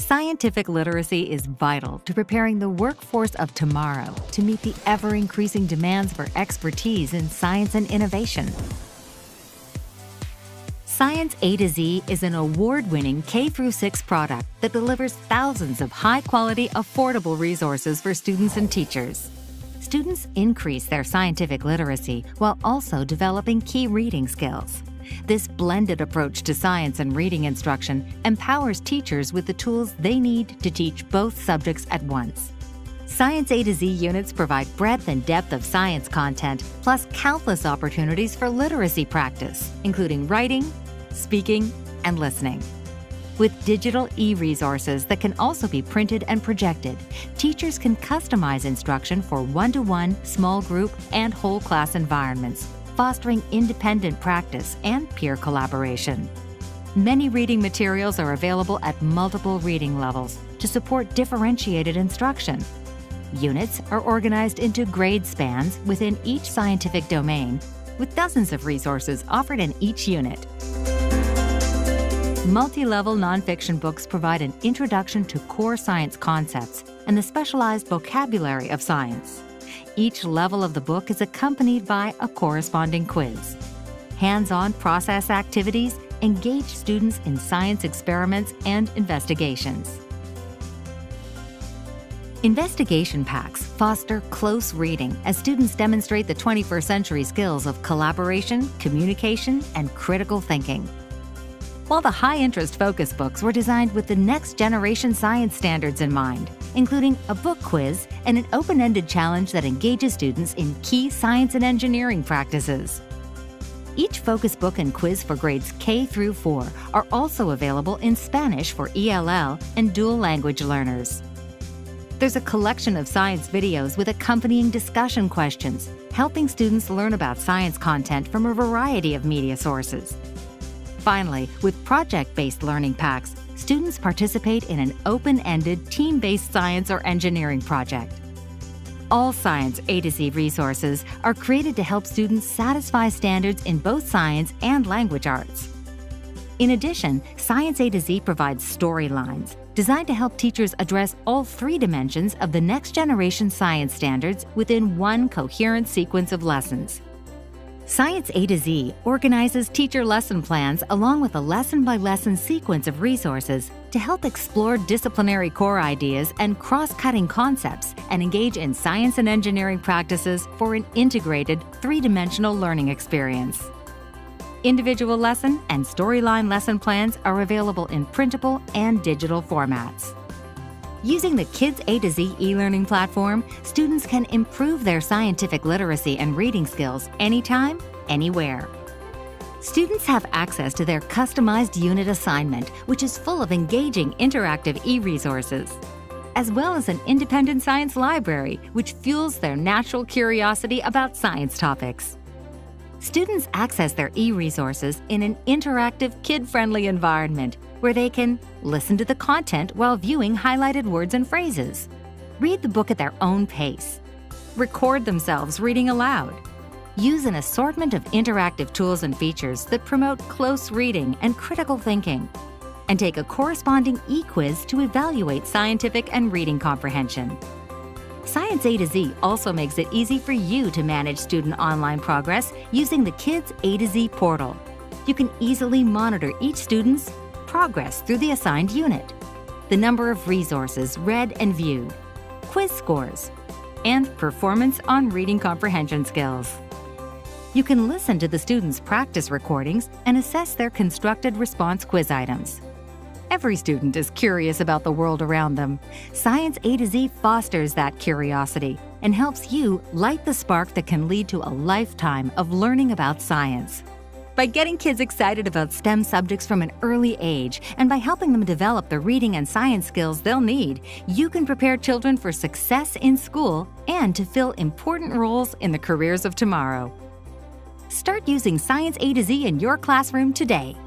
Scientific literacy is vital to preparing the workforce of tomorrow to meet the ever-increasing demands for expertise in science and innovation. Science A to Z is an award-winning K-6 product that delivers thousands of high-quality, affordable resources for students and teachers. Students increase their scientific literacy while also developing key reading skills. This blended approach to science and reading instruction empowers teachers with the tools they need to teach both subjects at once. Science A to Z units provide breadth and depth of science content, plus countless opportunities for literacy practice, including writing, speaking, and listening. With digital e-resources that can also be printed and projected, teachers can customize instruction for one-to-one, small group, and whole class environments, fostering independent practice and peer collaboration. Many reading materials are available at multiple reading levels to support differentiated instruction. Units are organized into grade spans within each scientific domain, with dozens of resources offered in each unit. Multi-level nonfiction books provide an introduction to core science concepts and the specialized vocabulary of science. Each level of the book is accompanied by a corresponding quiz. Hands-on process activities engage students in science experiments and investigations. Investigation packs foster close reading as students demonstrate the 21st century skills of collaboration, communication, and critical thinking. While the high-interest focus books were designed with the next-generation science standards in mind, including a book quiz and an open-ended challenge that engages students in key science and engineering practices. Each focus book and quiz for grades K through 4 are also available in Spanish for ELL and dual language learners. There's a collection of science videos with accompanying discussion questions, helping students learn about science content from a variety of media sources. Finally, with project-based learning packs, students participate in an open-ended, team-based science or engineering project. All Science A to Z resources are created to help students satisfy standards in both science and language arts. In addition, Science A to Z provides storylines designed to help teachers address all three dimensions of the next-generation science standards within one coherent sequence of lessons. Science A to Z organizes teacher lesson plans along with a lesson-by-lesson sequence of resources to help explore disciplinary core ideas and cross-cutting concepts and engage in science and engineering practices for an integrated, three-dimensional learning experience. Individual lesson and storyline lesson plans are available in printable and digital formats. Using the Kids A to Z e-learning platform, students can improve their scientific literacy and reading skills anytime, anywhere. Students have access to their customized unit assignment, which is full of engaging interactive e-resources, as well as an independent science library, which fuels their natural curiosity about science topics. Students access their e-resources in an interactive, kid-friendly environment where they can listen to the content while viewing highlighted words and phrases, read the book at their own pace, record themselves reading aloud, use an assortment of interactive tools and features that promote close reading and critical thinking, and take a corresponding e-quiz to evaluate scientific and reading comprehension. Science A to Z also makes it easy for you to manage student online progress using the Kids A to Z portal. You can easily monitor each student's progress through the assigned unit, the number of resources read and viewed, quiz scores, and performance on reading comprehension skills. You can listen to the students' practice recordings and assess their constructed response quiz items. Every student is curious about the world around them. Science A to Z fosters that curiosity and helps you light the spark that can lead to a lifetime of learning about science. By getting kids excited about STEM subjects from an early age and by helping them develop the reading and science skills they'll need, you can prepare children for success in school and to fill important roles in the careers of tomorrow. Start using Science A to Z in your classroom today.